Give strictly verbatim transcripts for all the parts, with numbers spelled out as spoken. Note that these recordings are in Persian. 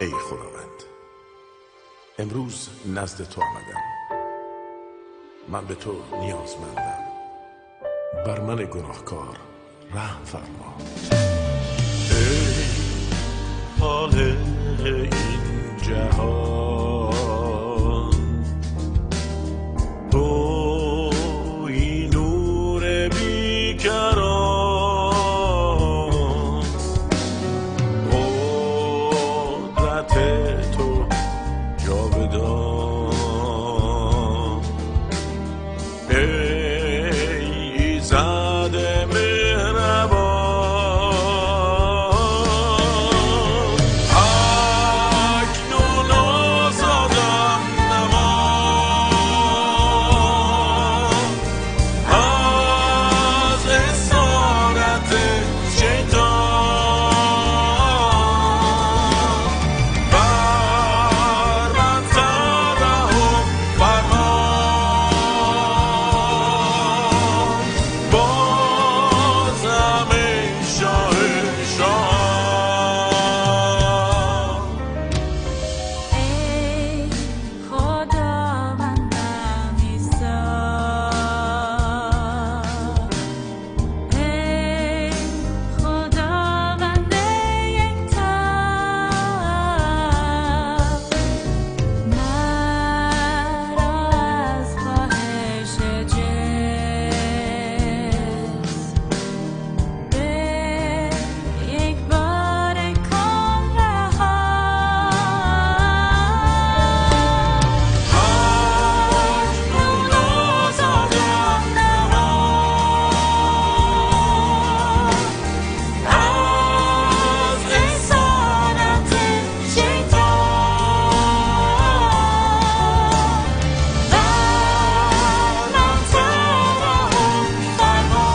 ای خداوند، امروز نزد تو آمدم. من به تو نیازمندم. بر من گناهکار رحم فرما. ای حال این جهان، تویی نور بیکران، قدرت تو جاودان. ای ایزد مهربان، اکنون آزادم نما از اسارت شیطان. بر من ترحم فرما، بازم ای شاه شاهان. ای خداوندم عیسی، ای خداوند یکتا، مرا از خواهش جسم به یک بار کن رها. اکنون آزادم نما از اسارت شیطان. بر من ترحم فرما،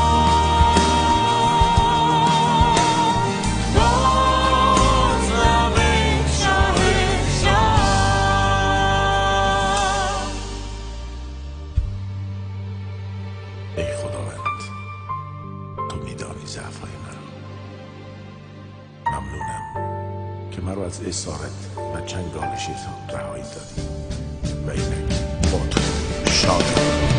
بازم ای شاه شاهان. ای خداوند، تو میدانی ضعف‌های من. ممنونم که مرا از اسارت و چنگال شیطان رهایی دادی و اینک با تو شادم.